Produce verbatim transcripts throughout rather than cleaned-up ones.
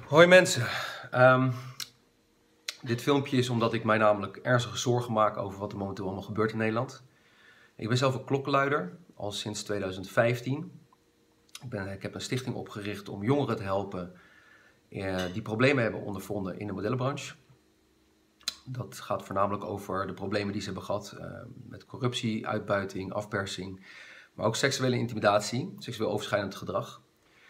Hoi mensen, um, dit filmpje is omdat ik mij namelijk ernstige zorgen maak over wat er momenteel allemaal gebeurt in Nederland. Ik ben zelf een klokkenluider, al sinds tweeduizend vijftien. Ik, ben, ik heb een stichting opgericht om jongeren te helpen uh, die problemen hebben ondervonden in de modellenbranche. Dat gaat voornamelijk over de problemen die ze hebben gehad uh, met corruptie, uitbuiting, afpersing, maar ook seksuele intimidatie, seksueel overschrijdend gedrag.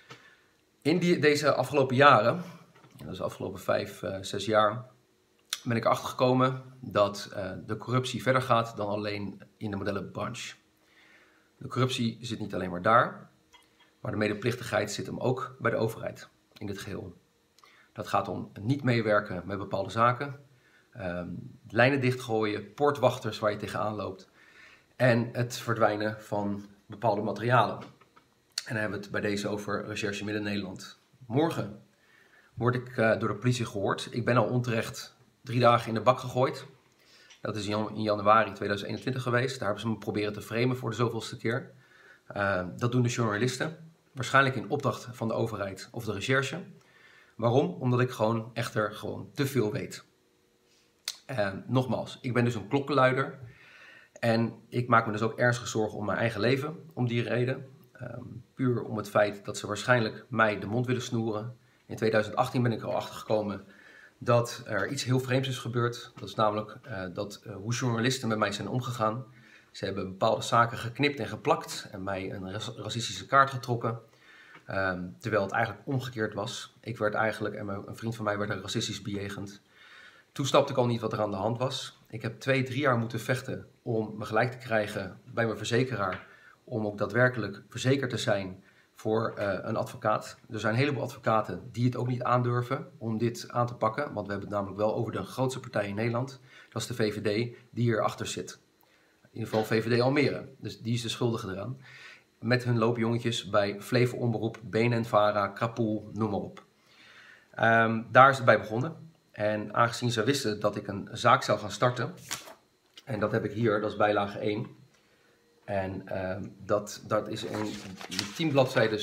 In die, deze afgelopen jaren, dat is de afgelopen vijf, uh, zes jaar, ben ik erachter gekomen dat uh, de corruptie verder gaat dan alleen in de modellenbranche. De corruptie zit niet alleen maar daar, maar de medeplichtigheid zit hem ook bij de overheid in dit geheel. Dat gaat om niet meewerken met bepaalde zaken, uh, lijnen dichtgooien, poortwachters waar je tegenaan loopt en het verdwijnen van bepaalde materialen. En dan hebben we het bij deze over Recherche Midden-Nederland. Morgen word ik uh, door de politie gehoord. Ik ben al onterecht drie dagen in de bak gegooid. Dat is in januari tweeduizend eenentwintig geweest. Daar hebben ze me proberen te framen voor de zoveelste keer. Uh, dat doen de journalisten. Waarschijnlijk in opdracht van de overheid of de recherche. Waarom? Omdat ik gewoon echter gewoon te veel weet. Uh, nogmaals, ik ben dus een klokkenluider. En ik maak me dus ook ernstig zorgen om mijn eigen leven, om die reden. Um, puur om het feit dat ze waarschijnlijk mij de mond willen snoeren. In tweeduizend achttien ben ik er al achter gekomen dat er iets heel vreemds is gebeurd. Dat is namelijk uh, dat, uh, hoe journalisten met mij zijn omgegaan. Ze hebben bepaalde zaken geknipt en geplakt en mij een racistische kaart getrokken. Um, terwijl het eigenlijk omgekeerd was. Ik werd eigenlijk, en een vriend van mij werd er racistisch bejegend. Toen snapte ik al niet wat er aan de hand was. Ik heb twee, drie jaar moeten vechten om me gelijk te krijgen bij mijn verzekeraar. Om ook daadwerkelijk verzekerd te zijn voor uh, een advocaat. Er zijn een heleboel advocaten die het ook niet aandurven om dit aan te pakken. Want we hebben het namelijk wel over de grootste partij in Nederland. Dat is de V V D die hierachter zit. In ieder geval V V D Almere. Dus die is de schuldige eraan. Met hun loopjongetjes bij Flevo Omroep, B N N-Vara, Krapoel, noem maar op. Um, daar is het bij begonnen. En aangezien ze wisten dat ik een zaak zou gaan starten. En dat heb ik hier, dat is bijlage één. En uh, dat, dat is in tien bladzijden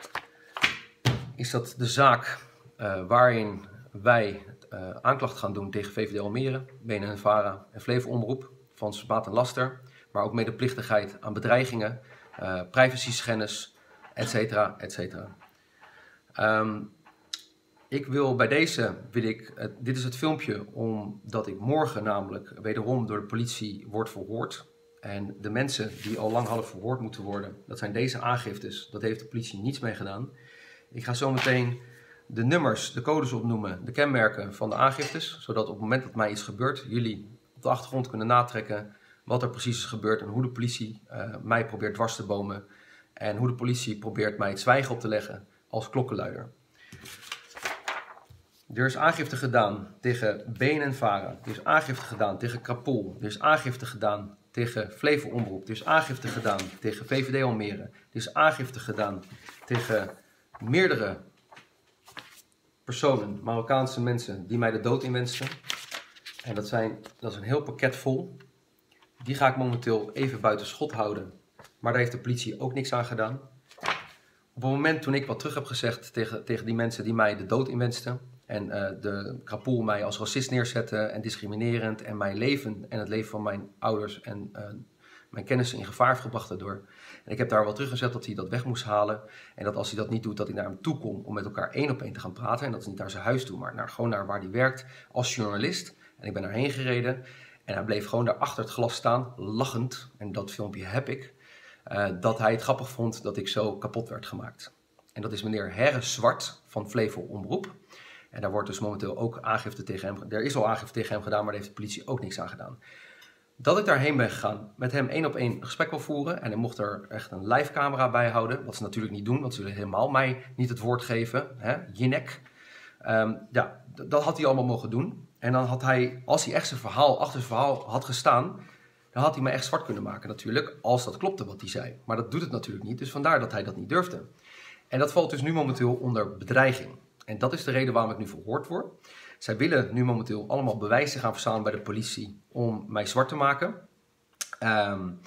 is dat de zaak uh, waarin wij uh, aanklacht gaan doen tegen V V D Almere, B N N-Vara en Flevo Omroep van smaad en laster, maar ook medeplichtigheid aan bedreigingen, uh, privacy-schennis, et cetera, et cetera. Um, ik wil bij deze, wil ik, uh, dit is het filmpje omdat ik morgen namelijk wederom door de politie word verhoord. En de mensen die al lang hadden verhoord moeten worden, dat zijn deze aangiftes. Dat heeft de politie niets mee gedaan. Ik ga zo meteen de nummers, de codes opnoemen, de kenmerken van de aangiftes. Zodat op het moment dat mij iets gebeurt, jullie op de achtergrond kunnen natrekken wat er precies is gebeurd. En hoe de politie uh, mij probeert dwars te bomen. En hoe de politie probeert mij het zwijgen op te leggen als klokkenluider. Er is aangifte gedaan tegen B N N-Vara. Er is aangifte gedaan tegen Krapoel. Er is aangifte gedaan tegen Flevo Omroep. Er is aangifte gedaan tegen V V D Almere. Er is aangifte gedaan tegen meerdere personen, Marokkaanse mensen, die mij de dood inwensten. En dat, zijn, dat is een heel pakket vol. Die ga ik momenteel even buiten schot houden. Maar daar heeft de politie ook niks aan gedaan. Op het moment toen ik wat terug heb gezegd tegen, tegen die mensen die mij de dood inwensten. En uh, de Krapoel mij als racist neerzetten en discriminerend en mijn leven en het leven van mijn ouders en uh, mijn kennissen in gevaar heeft gebracht daardoor. En ik heb daar wel teruggezet dat hij dat weg moest halen en dat als hij dat niet doet dat ik naar hem toe kom om met elkaar één op één te gaan praten. En dat is niet naar zijn huis toe, maar naar, gewoon naar waar hij werkt als journalist. En ik ben daarheen gereden en hij bleef gewoon daar achter het glas staan, lachend. En dat filmpje heb ik. Uh, dat hij het grappig vond dat ik zo kapot werd gemaakt. En dat is meneer Herre Zwart van Flevo Omroep. En daar wordt dus momenteel ook aangifte tegen hem. Er is al aangifte tegen hem gedaan, maar daar heeft de politie ook niks aan gedaan. Dat ik daarheen ben gegaan, met hem één op één gesprek wil voeren. En hij mocht er echt een live camera bij houden. Wat ze natuurlijk niet doen, want ze willen helemaal mij niet het woord geven. Hè? Jinek. Um, ja, dat had hij allemaal mogen doen. En dan had hij, als hij echt zijn verhaal, achter zijn verhaal had gestaan, dan had hij mij echt zwart kunnen maken natuurlijk. Als dat klopte wat hij zei. Maar dat doet het natuurlijk niet. Dus vandaar dat hij dat niet durfde. En dat valt dus nu momenteel onder bedreiging. En dat is de reden waarom ik nu verhoord word. Zij willen nu momenteel allemaal bewijzen gaan verzamelen bij de politie om mij zwart te maken. Um,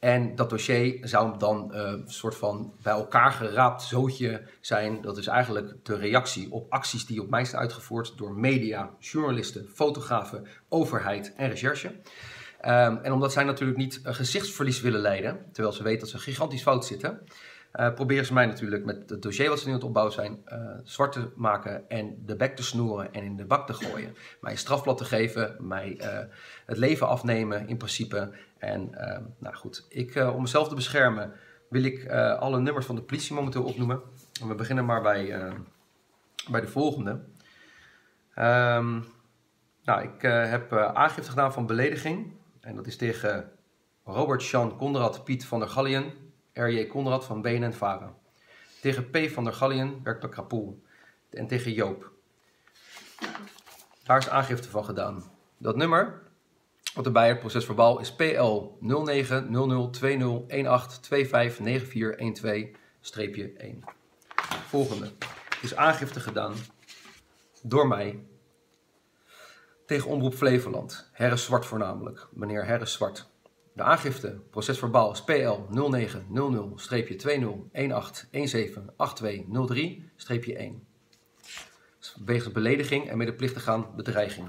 En dat dossier zou dan uh, een soort van bij elkaar geraapt zootje zijn. Dat is eigenlijk de reactie op acties die op mij zijn uitgevoerd door media, journalisten, fotografen, overheid en recherche. Um, en omdat zij natuurlijk niet een gezichtsverlies willen leiden, terwijl ze weten dat ze gigantisch fout zitten, uh, proberen ze mij natuurlijk met het dossier wat ze nu aan het opbouwen zijn, uh, zwart te maken en de bek te snoeren en in de bak te gooien. Mij een strafblad te geven, mij uh, het leven afnemen in principe. En uh, nou goed, ik, uh, om mezelf te beschermen wil ik uh, alle nummers van de politie momenteel opnoemen. En we beginnen maar bij, uh, bij de volgende. Um, nou, ik uh, heb uh, aangifte gedaan van belediging. En dat is tegen Robert Jan Konrad Piet van der Galliën, R J Konrad van B N N-Vara. Tegen P van der Galliën, Werkplek Krapoel. En tegen Joop. Daar is aangifte van gedaan. Dat nummer, wat erbij het procesverbaal, is P L nul negen nul nul twee nul een acht twee vijf negen vier een twee één. Volgende. Het is aangifte gedaan door mij tegen Omroep Flevoland. Herre Zwart voornamelijk. Meneer Herre Zwart. De aangifte, procesverbaal, is P L nul negen nul nul twee nul een acht een zeven acht twee nul drie één. Wegens belediging en medeplichtig aan bedreiging.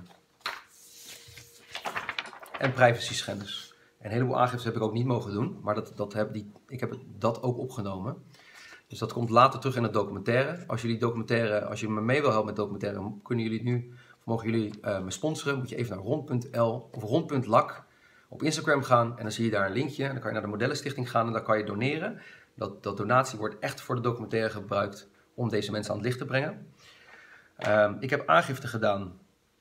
En privacy schenders. Een heleboel aangiftes heb ik ook niet mogen doen, maar dat, dat heb die, ik heb dat ook opgenomen. Dus dat komt later terug in het documentaire. Als jullie documentaire, als je me mee wil helpen met documentaire, kunnen jullie nu, of mogen jullie uh, me sponsoren, moet je even naar rond punt l of rond punt lak op Instagram gaan en dan zie je daar een linkje. En dan kan je naar de Modellenstichting gaan en dan kan je doneren. Dat, dat donatie wordt echt voor de documentaire gebruikt om deze mensen aan het licht te brengen. Um, ik heb aangifte gedaan.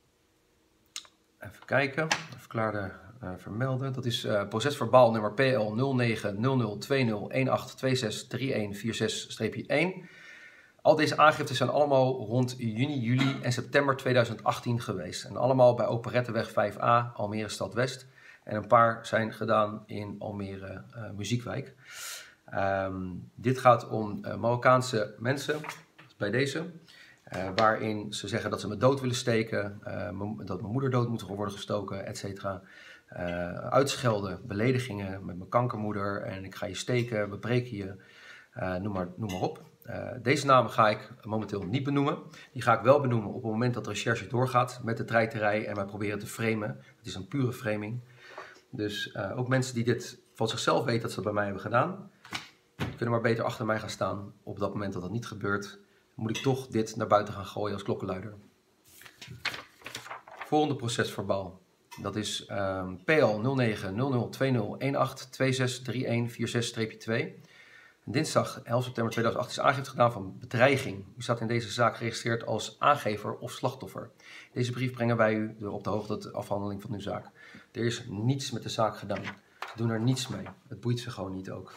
Even kijken, even klaar de, uh, vermelden. Dat is uh, procesverbaal nummer P L nul negen nul nul twee nul een acht twee zes drie een vier zes één. Al deze aangiften zijn allemaal rond juni, juli en september tweeduizend achttien geweest. En allemaal bij Operetteweg vijf A, Almere Stad West. En een paar zijn gedaan in Almere uh, Muziekwijk. Um, dit gaat om uh, Marokkaanse mensen, bij deze. Uh, waarin ze zeggen dat ze me dood willen steken, uh, dat mijn moeder dood moet worden gestoken, et cetera. Uh, uitschelden, beledigingen met mijn kankermoeder en ik ga je steken, we breken je, uh, noem, maar, noem maar op. Uh, deze namen ga ik momenteel niet benoemen. Die ga ik wel benoemen op het moment dat de recherche doorgaat met de treiterij en wij proberen te framen. Het is een pure framing. Dus uh, ook mensen die dit van zichzelf weten dat ze het bij mij hebben gedaan, kunnen maar beter achter mij gaan staan. Op dat moment dat dat niet gebeurt, moet ik toch dit naar buiten gaan gooien als klokkenluider. Volgende procesverbaal. Dat is um, P L nul negen nul nul twee nul een acht twee zes drie een vier zes twee. Dinsdag elf september tweeduizend achttien is aangifte gedaan van bedreiging. U staat in deze zaak geregistreerd als aangever of slachtoffer. Deze brief brengen wij u op de hoogte tot de afhandeling van uw zaak. Er is niets met de zaak gedaan. Ze doen er niets mee. Het boeit ze gewoon niet ook.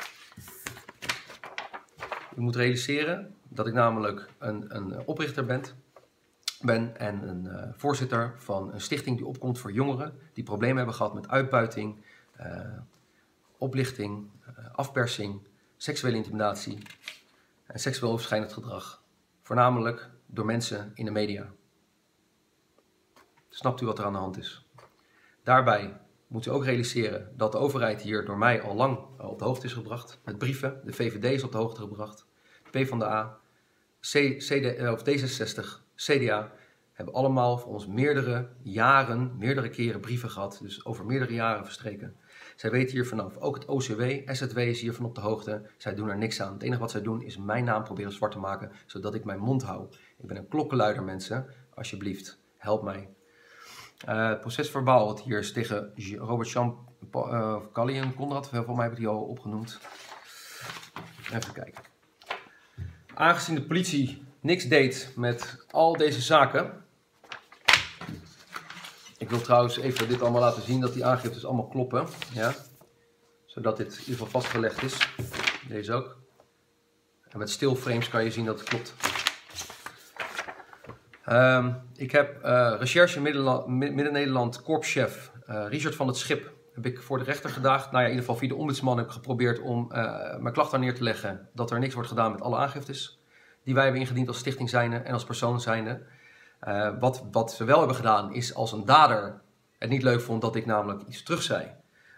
U moet realiseren dat ik namelijk een, een oprichter ben, ben en een uh, voorzitter van een stichting die opkomt voor jongeren die problemen hebben gehad met uitbuiting, uh, oplichting, uh, afpersing, seksuele intimidatie en seksueel overschrijdend gedrag. Voornamelijk door mensen in de media. Snapt u wat er aan de hand is? Daarbij moet u ook realiseren dat de overheid hier door mij al lang op de hoogte is gebracht. Met brieven, de V V D is op de hoogte gebracht. PvdA, C, CD, of D zesenzestig, C D A hebben allemaal voor ons meerdere jaren, meerdere keren brieven gehad. Dus over meerdere jaren verstreken. Zij weten hier vanaf. Ook het O C W, S Z W is hiervan op de hoogte. Zij doen er niks aan. Het enige wat zij doen is mijn naam proberen zwart te maken, zodat ik mijn mond hou. Ik ben een klokkenluider, mensen. Alsjeblieft, help mij. Uh, het procesverbaal wat hier is tegen Robert Jan uh, Galliën, Konrad, voor mij heb ik die al opgenoemd. Even kijken. Aangezien de politie niks deed met al deze zaken. Ik wil trouwens even dit allemaal laten zien, dat die aangiftes allemaal kloppen. Ja? Zodat dit in ieder geval vastgelegd is. Deze ook. En met stillframes kan je zien dat het klopt. Um, ik heb uh, recherche Midden-Nederland korpschef uh, Richard van het Schip heb ik voor de rechter gedaagd. Nou ja, in ieder geval via de ombudsman heb ik geprobeerd om uh, mijn klacht daar neer te leggen dat er niks wordt gedaan met alle aangiftes die wij hebben ingediend als stichting zijnde en als persoon zijnde. Uh, wat, wat ze wel hebben gedaan is als een dader het niet leuk vond dat ik namelijk iets terug zei.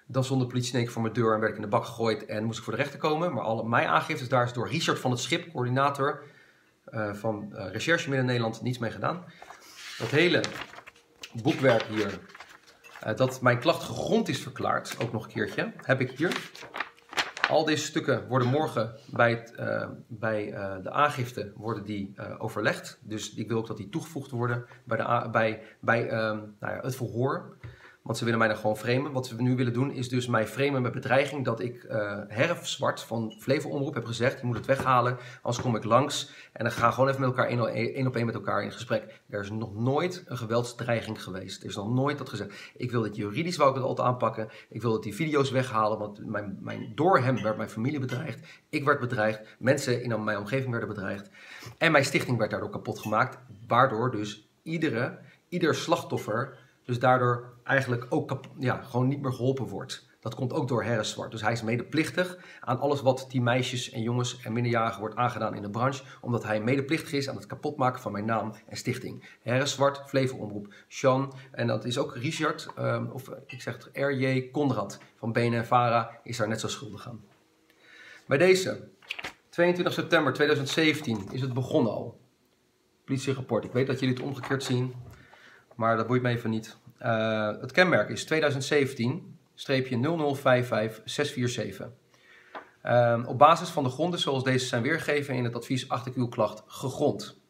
Dan stond de politie in één keer voor mijn deur en werd ik in de bak gegooid en moest ik voor de rechter komen. Maar alle mijn aangiftes daar is door Richard van het Schip, coördinator uh, van uh, Recherche Midden-Nederland, niets mee gedaan. Dat hele boekwerk hier, uh, dat mijn klacht gegrond is verklaard, ook nog een keertje, heb ik hier. Al deze stukken worden morgen bij, het, uh, bij uh, de aangifte worden die, uh, overlegd. Dus ik wil ook dat die toegevoegd worden bij, de, bij, bij uh, nou ja, het verhoor. Want ze willen mij dan gewoon framen. Wat we nu willen doen is dus mij framen met bedreiging dat ik uh, Herf Zwart van Flevo Omroep heb gezegd, je moet het weghalen, anders kom ik langs. En dan gaan we gewoon even met elkaar één op één met elkaar in gesprek. Er is nog nooit een geweldsdreiging geweest. Er is nog nooit dat gezegd. Ik wil dat juridisch wou ik het altijd aanpakken. Ik wil dat die video's weghalen, want mijn, mijn, door hem werd mijn familie bedreigd. Ik werd bedreigd. Mensen in mijn omgeving werden bedreigd. En mijn stichting werd daardoor kapot gemaakt. Waardoor dus iedere, ieder slachtoffer dus daardoor eigenlijk ook ja, gewoon niet meer geholpen wordt. Dat komt ook door Herf Zwart. Dus hij is medeplichtig aan alles wat die meisjes en jongens en minderjarigen wordt aangedaan in de branche. Omdat hij medeplichtig is aan het kapotmaken van mijn naam en stichting. Herf Zwart, Flevo Omroep, Sean. En dat is ook Richard, um, of ik zeg het R J Konrad van B N N Vara is daar net zo schuldig aan. Bij deze, tweeëntwintig september tweeduizend zeventien, is het begonnen al. Politierapport. Ik weet dat jullie het omgekeerd zien, maar dat boeit me even niet. Uh, het kenmerk is tweeduizend zeventien nul nul vijf vijf zes vier zeven. Uh, op basis van de gronden zoals deze zijn weergegeven in het advies acht ik uw klacht gegrond.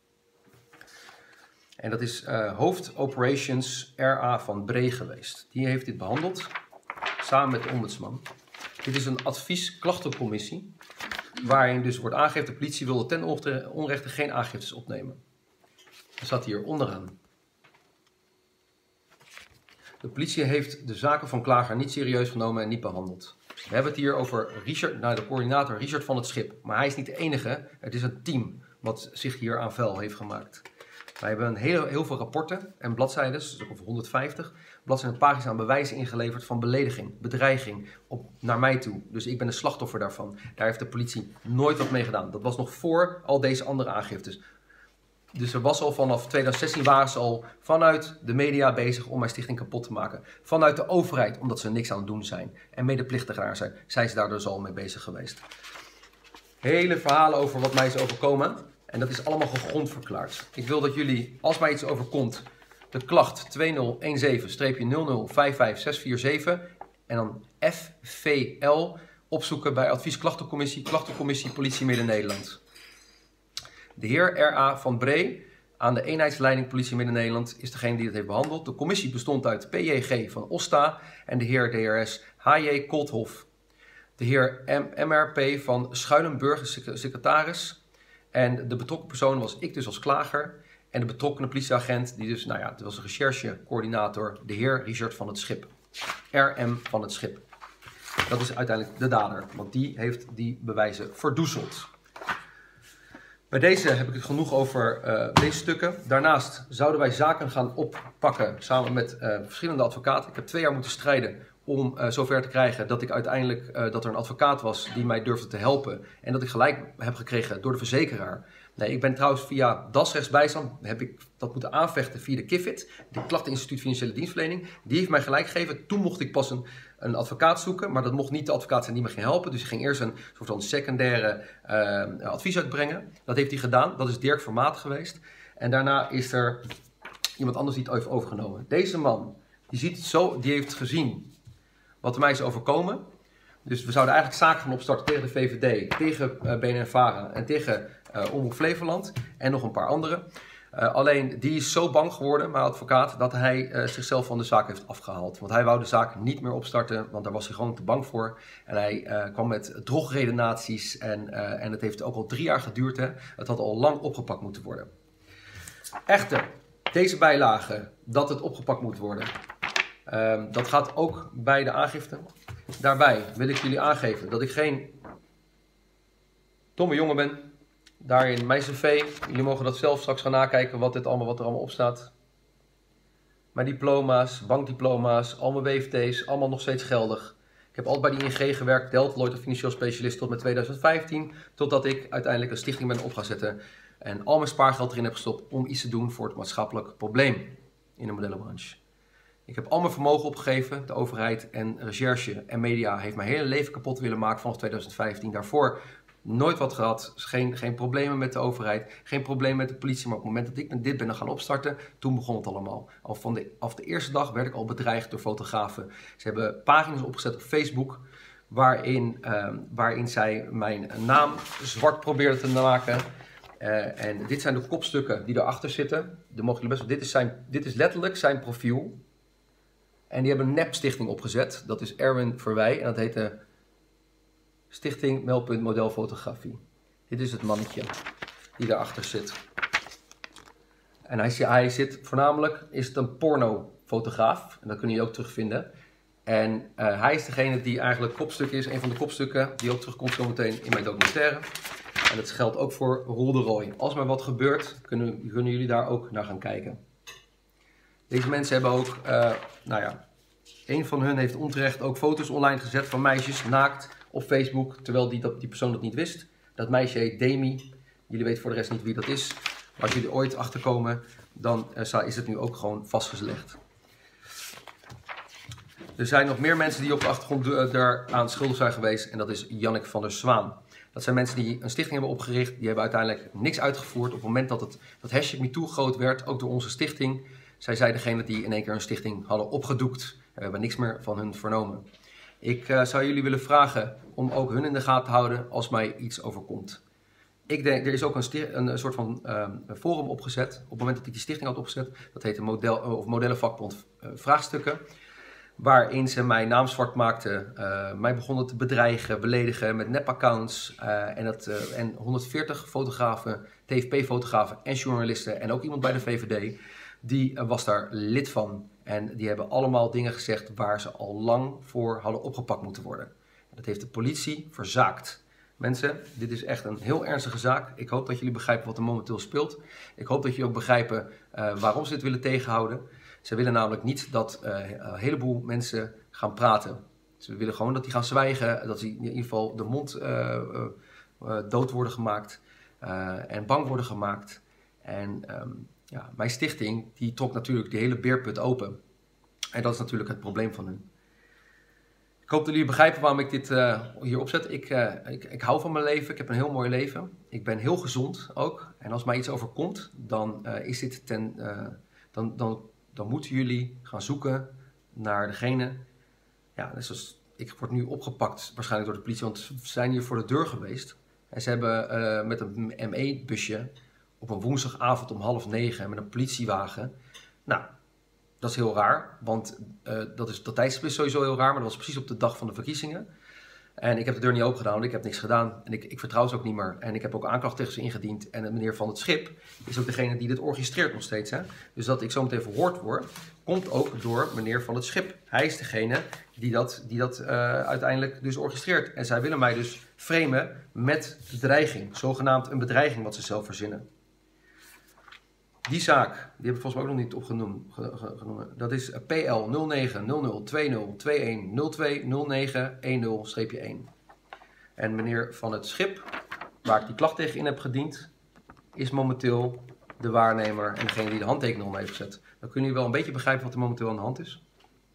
En dat is uh, hoofd Operations R A van Bree geweest. Die heeft dit behandeld samen met de ombudsman. Dit is een advies-klachtencommissie waarin dus wordt aangegeven de politie wilde ten onrechte geen aangiftes opnemen. Dat staat hier onderaan. De politie heeft de zaken van klager niet serieus genomen en niet behandeld. We hebben het hier over Richard, nou de coördinator Richard van het Schip. Maar hij is niet de enige. Het is een team wat zich hier aan vuil heeft gemaakt. Wij hebben een heel, heel veel rapporten en bladzijden, dus ook over honderdvijftig bladzijden en pagina's aan bewijzen ingeleverd van belediging, bedreiging op, naar mij toe. Dus ik ben een slachtoffer daarvan. Daar heeft de politie nooit wat mee gedaan. Dat was nog voor al deze andere aangiftes. Dus er was al vanaf tweeduizend zestien waren ze al vanuit de media bezig om mijn stichting kapot te maken. Vanuit de overheid, omdat ze niks aan het doen zijn. En medeplichtig daar zijn, zijn ze daar dus al mee bezig geweest. Hele verhalen over wat mij is overkomen. En dat is allemaal gegrond verklaard. Ik wil dat jullie, als mij iets overkomt, de klacht tweeduizend zevenentien nul nul vijf vijf zes vier zeven en dan F V L opzoeken bij Advies Klachtencommissie, Klachtencommissie Politie Midden-Nederland. De heer R A van Bree aan de eenheidsleiding Politie Midden-Nederland is degene die het heeft behandeld. De commissie bestond uit P J G van Osta en de heer D R S H J Kolthof. De heer M R P van Schuilenburg, secretaris. En de betrokken persoon was ik dus als klager. En de betrokkenen politieagent, die dus, nou ja, dat was een recherchecoördinator, de heer Richard van het Schip. R M van het Schip. Dat is uiteindelijk de dader, want die heeft die bewijzen verdoezeld. Bij deze heb ik het genoeg over uh, deze stukken. Daarnaast zouden wij zaken gaan oppakken samen met uh, verschillende advocaten. Ik heb twee jaar moeten strijden om uh, zover te krijgen dat ik uiteindelijk uh, dat er een advocaat was die mij durfde te helpen. En dat ik gelijk heb gekregen door de verzekeraar. Nee, ik ben trouwens via D A S-rechtsbijstand, heb ik dat moeten aanvechten via de K I F I T, de Klachteninstituut Financiële Dienstverlening. Die heeft mij gelijk gegeven. Toen mocht ik pas een, een advocaat zoeken, maar dat mocht niet de advocaat zijn die me ging helpen. Dus ik ging eerst een soort van secundaire uh, advies uitbrengen. Dat heeft hij gedaan. Dat is Dirk Vermaat geweest. En daarna is er iemand anders die het heeft overgenomen. Deze man, die, ziet het zo, die heeft gezien wat er mij is overkomen. Dus we zouden eigenlijk zaken gaan opstarten tegen de V V D, tegen uh, B N N Vara en tegen uh, Omroep Flevoland en nog een paar anderen. Uh, alleen die is zo bang geworden, mijn advocaat, dat hij uh, zichzelf van de zaak heeft afgehaald. Want hij wou de zaak niet meer opstarten, want daar was hij gewoon te bang voor. En hij uh, kwam met drogredenaties en, uh, en het heeft ook al drie jaar geduurd. Hè. Het had al lang opgepakt moeten worden. Echter, deze bijlage, dat het opgepakt moet worden, uh, dat gaat ook bij de aangifte. Daarbij wil ik jullie aangeven dat ik geen domme jongen ben. Daarin mijn cv, jullie mogen dat zelf straks gaan nakijken wat, dit allemaal, wat er allemaal op staat. Mijn diploma's, bankdiploma's, al mijn W F T's, allemaal nog steeds geldig. Ik heb altijd bij die I N G gewerkt, Delta Lloyd of financieel specialist tot met tweeduizend vijftien. Totdat ik uiteindelijk een stichting ben op gaan zetten. En al mijn spaargeld erin heb gestopt om iets te doen voor het maatschappelijk probleem in de modellenbranche. Ik heb al mijn vermogen opgegeven. De overheid en recherche en media heeft mijn hele leven kapot willen maken vanaf tweeduizend vijftien. Daarvoor nooit wat gehad. Geen, geen problemen met de overheid. Geen problemen met de politie. Maar op het moment dat ik dit ben gaan opstarten, toen begon het allemaal. Al van de, af de eerste dag werd ik al bedreigd door fotografen. Ze hebben pagina's opgezet op Facebook. Waarin, uh, waarin zij mijn naam zwart probeerden te maken. Uh, en dit zijn de kopstukken die erachter zitten. De mogen jullie best, dit, is zijn, dit is letterlijk zijn profiel. En die hebben een nep-stichting opgezet. Dat is Erwin Verwij. En dat heet de Stichting Meldpunt Modelfotografie. Dit is het mannetje die daarachter zit. En hij, hij zit voornamelijk, is het een pornofotograaf. En dat kun je ook terugvinden. En uh, hij is degene die eigenlijk kopstuk is. Een van de kopstukken die ook terugkomt zometeen in mijn documentaire. En dat geldt ook voor Roel de Rooij. Als er wat gebeurt, kunnen, kunnen jullie daar ook naar gaan kijken. Deze mensen hebben ook, uh, nou ja, een van hun heeft onterecht ook foto's online gezet van meisjes naakt op Facebook. Terwijl die, dat, die persoon dat niet wist. Dat meisje heet Demi. Jullie weten voor de rest niet wie dat is. Maar als jullie ooit achterkomen, dan uh, is het nu ook gewoon vastgelegd. Er zijn nog meer mensen die op de achtergrond uh, daaraan schuldig zijn geweest. En dat is Jannik van der Zwaan. Dat zijn mensen die een stichting hebben opgericht. Die hebben uiteindelijk niks uitgevoerd. Op het moment dat het dat hashtag MeToo groot werd, ook door onze stichting. Zij zijn degene die in één keer een stichting hadden opgedoekt. En we hebben niks meer van hun vernomen. Ik uh, zou jullie willen vragen om ook hun in de gaten te houden als mij iets overkomt. Ik denk, er is ook een, een soort van uh, forum opgezet. Op het moment dat ik die stichting had opgezet. Dat heette model, of Modellenvakbond uh, Vraagstukken. Waarin ze mijn naam zwart maakten, uh, mij begonnen te bedreigen, beledigen met nepaccounts. Uh, en, dat, uh, en honderdveertig fotografen, T F P-fotografen en journalisten en ook iemand bij de V V D, die uh, was daar lid van. En die hebben allemaal dingen gezegd waar ze al lang voor hadden opgepakt moeten worden. Dat heeft de politie verzaakt. Mensen, dit is echt een heel ernstige zaak. Ik hoop dat jullie begrijpen wat er momenteel speelt. Ik hoop dat jullie ook begrijpen uh, waarom ze dit willen tegenhouden. Ze willen namelijk niet dat uh, een heleboel mensen gaan praten. Ze willen gewoon dat die gaan zwijgen, dat die in ieder geval de mond uh, uh, uh, dood worden gemaakt uh, en bang worden gemaakt. En um, ja, mijn stichting die trok natuurlijk de hele beerput open. En dat is natuurlijk het probleem van hun. Ik hoop dat jullie begrijpen waarom ik dit uh, hier opzet. Ik, uh, ik, ik hou van mijn leven, ik heb een heel mooi leven. Ik ben heel gezond ook. En als mij iets overkomt, dan uh, is dit ten... Uh, dan, dan dan moeten jullie gaan zoeken naar degene. Ja, dus als, ik word nu opgepakt waarschijnlijk door de politie, want ze zijn hier voor de deur geweest. En ze hebben uh, met een M E-busje op een woensdagavond om half negen met een politiewagen. Nou, dat is heel raar, want uh, dat, is, dat tijdstip is sowieso heel raar, maar dat was precies op de dag van de verkiezingen. En ik heb de deur niet open gedaan, want ik heb niks gedaan. En ik, ik vertrouw ze ook niet meer. En ik heb ook aanklacht tegen ze ingediend. En meneer Van het Schip is ook degene die dit orchestreert nog steeds. Hè? Dus dat ik zo meteen verhoord word, komt ook door meneer Van het Schip. Hij is degene die dat, die dat uh, uiteindelijk dus orchestreert. En zij willen mij dus framen met bedreiging. Zogenaamd een bedreiging wat ze zelf verzinnen. Die zaak, die heb ik volgens mij ook nog niet opgenoemd. Dat is P L nul negen nul nul twee nul twee een nul twee nul negen een nul één. En meneer Van het Schip, waar ik die klacht tegen in heb gediend, is momenteel de waarnemer en degene die de handtekening onder heeft gezet. Dan kunnen jullie wel een beetje begrijpen wat er momenteel aan de hand is.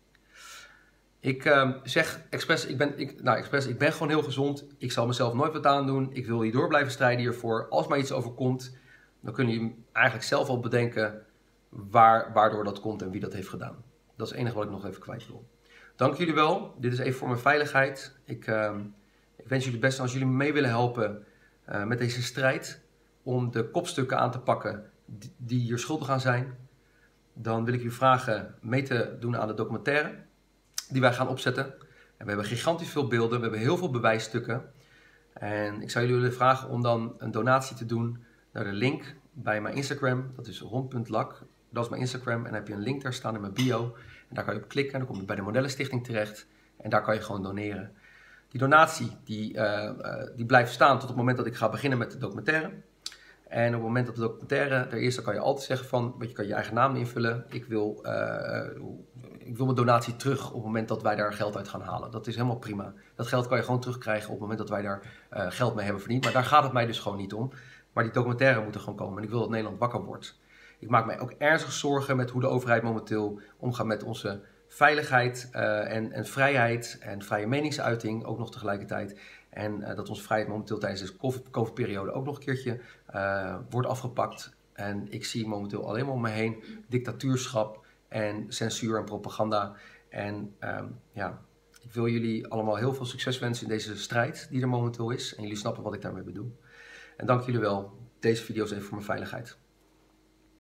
Ik uh, zeg expres, ik ben, ik, nou expres, ik ben gewoon heel gezond. Ik zal mezelf nooit wat aandoen. Ik wil hier door blijven strijden hiervoor. Als mij iets overkomt, dan kunnen jullie eigenlijk zelf al bedenken waar, waardoor dat komt en wie dat heeft gedaan. Dat is het enige wat ik nog even kwijt wil. Dank jullie wel. Dit is even voor mijn veiligheid. Ik, uh, ik wens jullie het beste als jullie me mee willen helpen uh, met deze strijd. Om de kopstukken aan te pakken die, die hier schuldig aan zijn. Dan wil ik jullie vragen mee te doen aan de documentaire die wij gaan opzetten. En we hebben gigantisch veel beelden. We hebben heel veel bewijsstukken. En ik zou jullie willen vragen om dan een donatie te doen naar de link bij mijn Instagram. Dat is ron punt lak. Dat is mijn Instagram. En dan heb je een link daar staan in mijn bio. En daar kan je op klikken. Dan kom je bij de Modellenstichting terecht. En daar kan je gewoon doneren. Die donatie die, uh, uh, die blijft staan tot het moment dat ik ga beginnen met de documentaire. En op het moment dat de documentaire er is, dan kan je altijd zeggen van, weet je, kan je eigen naam invullen. Ik wil, uh, ik wil mijn donatie terug op het moment dat wij daar geld uit gaan halen. Dat is helemaal prima. Dat geld kan je gewoon terugkrijgen op het moment dat wij daar uh, geld mee hebben verdiend. Maar daar gaat het mij dus gewoon niet om. Maar die documentaire moet er gewoon komen. En ik wil dat Nederland wakker wordt. Ik maak mij ook ernstig zorgen met hoe de overheid momenteel omgaat met onze veiligheid uh, en, en vrijheid en vrije meningsuiting ook nog tegelijkertijd. En uh, dat onze vrijheid momenteel tijdens deze COVID-periode ook nog een keertje uh, wordt afgepakt. En ik zie momenteel alleen maar om me heen dictatuurschap en censuur en propaganda. En um, ja, ik wil jullie allemaal heel veel succes wensen in deze strijd die er momenteel is. En jullie snappen wat ik daarmee bedoel. En dank jullie wel. Deze video is even voor mijn veiligheid.